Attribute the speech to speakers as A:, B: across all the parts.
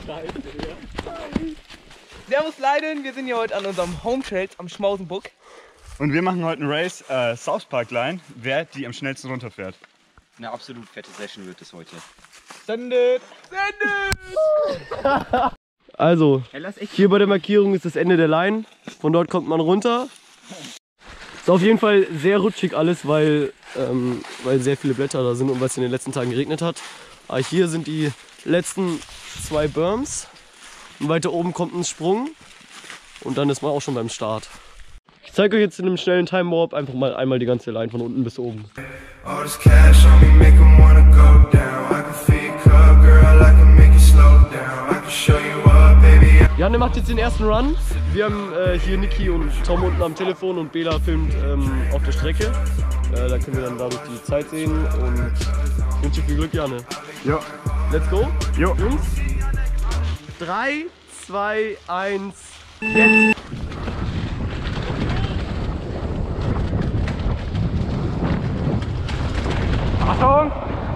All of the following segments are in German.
A: Servus Leiden, wir sind hier heute an unserem Home Trails am Schmausenburg.
B: Und wir machen heute einen Race South Park Line, wer die am schnellsten runterfährt.
C: Eine absolut fette Session wird es heute.
A: Sendet!
D: Also, hier bei der Markierung ist das Ende der Line. Von dort kommt man runter. Ist auf jeden Fall sehr rutschig alles, weil sehr viele Blätter da sind und weil es in den letzten Tagen geregnet hat. Aber hier sind die letzten 2 Berms. Und weiter oben kommt ein Sprung. Und dann ist man auch schon beim Start. Ich zeige euch jetzt in einem schnellen Time Warp einfach mal einmal die ganze Line von unten bis oben. Janne macht jetzt den ersten Run. Wir haben hier Niki und Tom unten am Telefon und Bela filmt auf der Strecke. Da können wir dann dadurch die Zeit sehen und ich wünsche viel Glück, Janne.
B: Ja.
D: Let's go.
B: Jo.
D: Jungs. 3, 2, 1, jetzt! Achtung!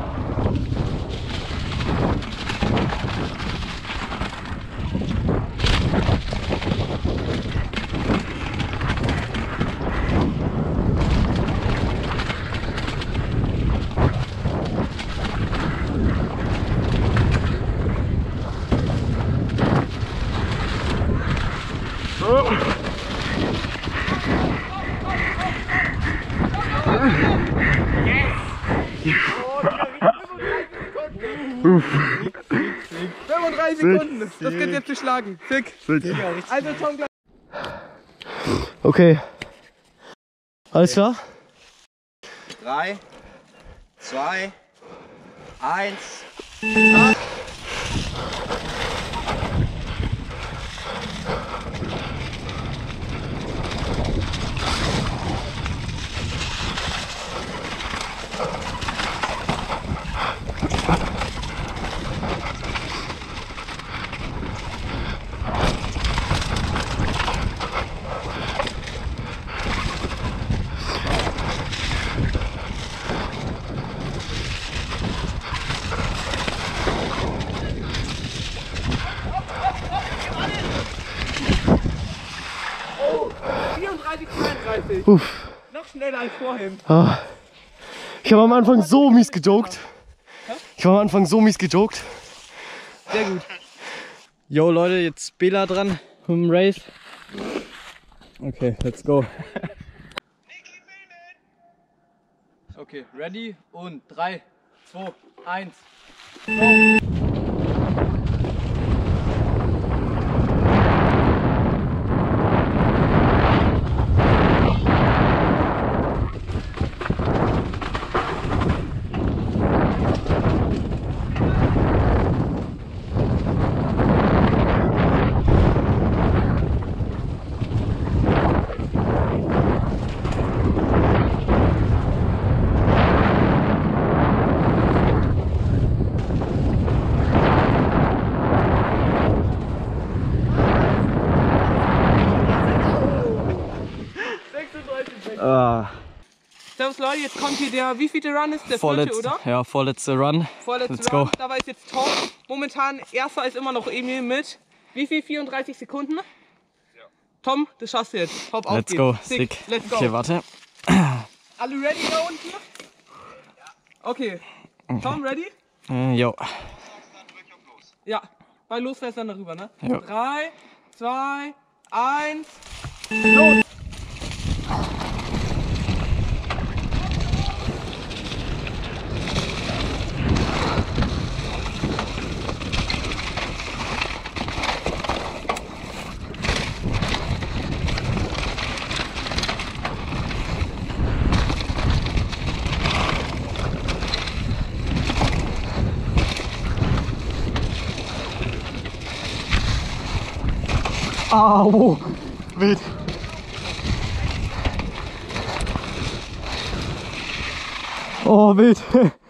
A: Uff. 35 Sekunden, das geht jetzt geschlagen. Fick. Also Tom, gleich.
D: Okay. Alles klar?
C: 3, 2, 1, Start!
A: Uff. Noch schneller als vorhin.
D: Ah. Ich habe am Anfang so mies gejoked.
A: Sehr gut.
E: Yo Leute, jetzt Bela dran vom Race. Okay, let's go. Okay, ready und 3, 2, 1, go!
A: Servus Leute, jetzt kommt hier der, wie viel Run ist der? Vierte, oder?
E: Ja, vorletzte Run.
A: Let's Run. Go. Dabei ist jetzt Tom. Momentan erster ist immer noch Emil mit, wie viel? 34 Sekunden? Ja. Tom, das schaffst du jetzt. Hopp, auf
E: Let's go. Sick.
A: Let's go.
E: Okay, warte.
A: Alle ready da unten? Okay. Tom, ready?
E: Jo.
A: Ja. Bei los fährst du dann darüber, ne?
E: Jo.
A: 3, 2, 1, los!
D: Au! Wild! Oh, wild!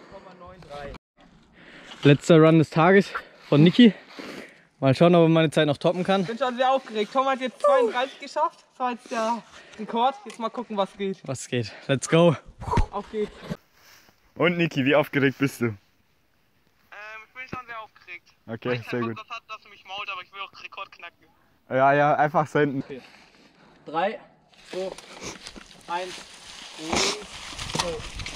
E: Letzter Run des Tages von Niki. Mal schauen, ob er meine Zeit noch toppen kann.
A: Ich bin schon sehr aufgeregt. Tom hat jetzt 32 geschafft. Das war jetzt der Rekord. Jetzt mal gucken, was geht.
E: Was geht? Let's go!
A: Auf geht's.
B: Und Niki, wie aufgeregt bist du?
A: Ich bin schon sehr aufgeregt.
B: Okay, sehr gut.
A: Was hat, dass du mich
B: Ja, ja, einfach senden.
E: 3, 2, 1 und go.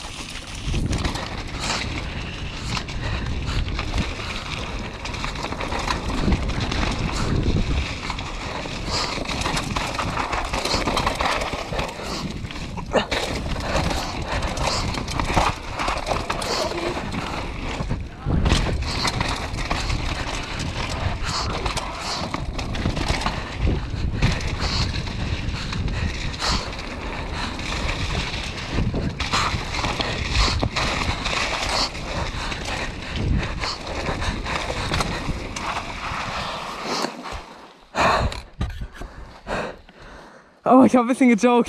A: Oh, ich hab ein bisschen gejoked.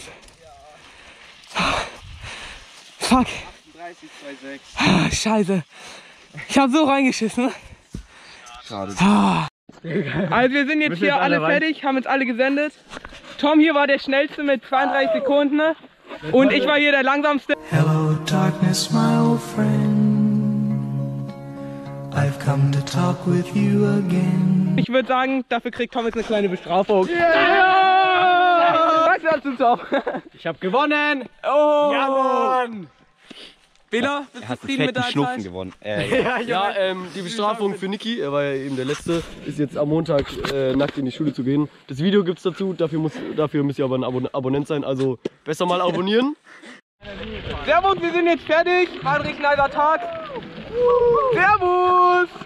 A: Fuck.
C: 38, 2,6.
A: Ah, Scheiße. Ich hab so reingeschissen.
C: Schade.
A: Also wir sind jetzt hier alle fertig, haben uns alle gesendet. Tom hier war der schnellste mit 32 Sekunden. Und ich war hier der langsamste.
F: Hello, darkness, my old friend. I've come to talk with you again.
A: Ich würde sagen, dafür kriegt Tom jetzt eine kleine Bestrafung. Was sagst du dazu, Tom?
E: Ich hab gewonnen!
A: Oh!
B: Ja, Mann!
A: Bela, bist du zufrieden mit der Zeit?
C: gewonnen.
D: Ja, die Bestrafung für Niki, er war ja eben der Letzte, ist jetzt am Montag nackt in die Schule zu gehen. Das Video gibt's dazu, dafür müsst ihr aber ein Abonnent sein, also besser mal abonnieren.
A: Servus, wir sind jetzt fertig. War ein richtig nicer Tag. Servus!